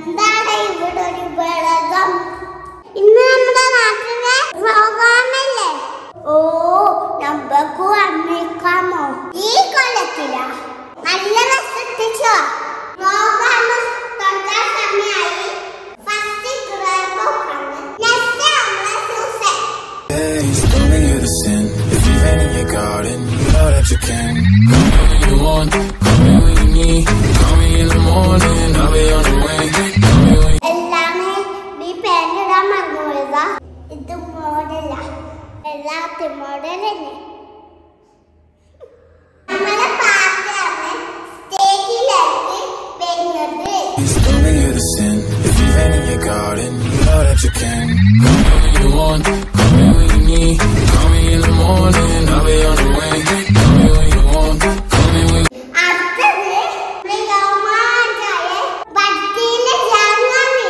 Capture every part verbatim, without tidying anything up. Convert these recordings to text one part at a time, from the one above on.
എന്താണ് ഇവിടെ ഒരു ബഹളം? ഇന്ന് നമ്മുടെ നാട്ടിലെ പ്രോഗ്രാമല്ലേ? ഓ, നമുക്ക് വന്നേക്കാമോ? ഈ കൊല്ലത്തിലാ നല്ല രസത്തിച്ചോ പ്രോഗ്രാം തുടങ്ങാൻ സമയമായി. ഫസ്റ്റ് ഗ്രൂപ്പാണ് നെക്സ്റ്റ് നമ്മളെ Susan. He's telling you to sin. If you've been in your garden, you know that you can. Call me when you want, call me when you need. Call me in the morning, I'll be on the way. Call me when you... എല്ലാമേ നീ പേരിടാൻ മറന്നുപോയതാ. ഇത് മോഡല, എല്ലാത്തിനും model തന്നെ. നമ്മളെ പാട്ടാണ് സ്റ്റേജിലേക്ക് വരുന്നത്. He's telling you to sin. If you've been in your garden, you know that you can. Call me when you want, call me when you need. Call me in the morning, I'll be on the way. Call me when you want, call me when you... അടുത്തത് പ്രിയമാതായ ഭക്തിയിലെ ജാനാണ്.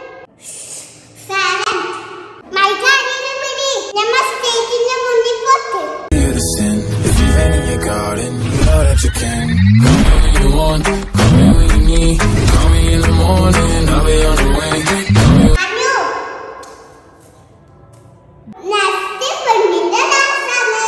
സരൻ മൈക്കാരിനെ പിടി, നമ്മ സ്റ്റേജിന്റെ മുന്നിൽ പോട്ട്. You to sin. If you've been in your garden, you know that you can. Call me when you want, call me when you need. Call me in the morning, I'll be on the way. Call me when... Anu next പെണ്ണിന്റെ ഡാൻസാണ്.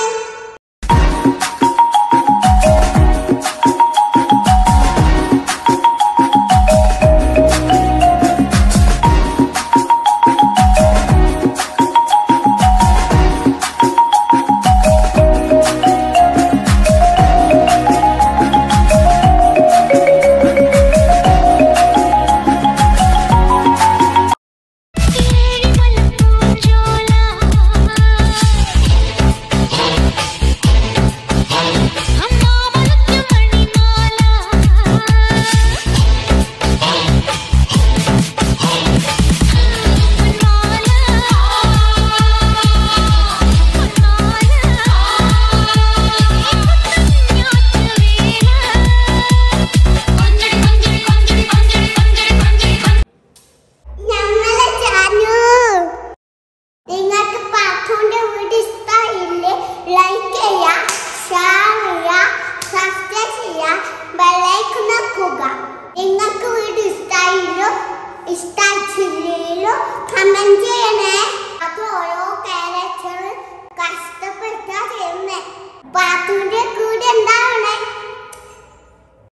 ഞങ്ങളെ ചാനു നിങ്ങൾക്ക് പാത്തുന്റെ video ഇഷ്ടമായില്ലേ? Like ചെയ്യുക, share ചെയ്യുക, subscribe ചെയ്യുക, ബെല്ലൈക്കൺ നോക്കുക. നിങ്ങൾക്ക് വീഡിയോ ഇഷ്ടമായില്ലോ ഇഷ്ടമായില്ലല്ലോ കമന്റ് ചെയ്യണേ.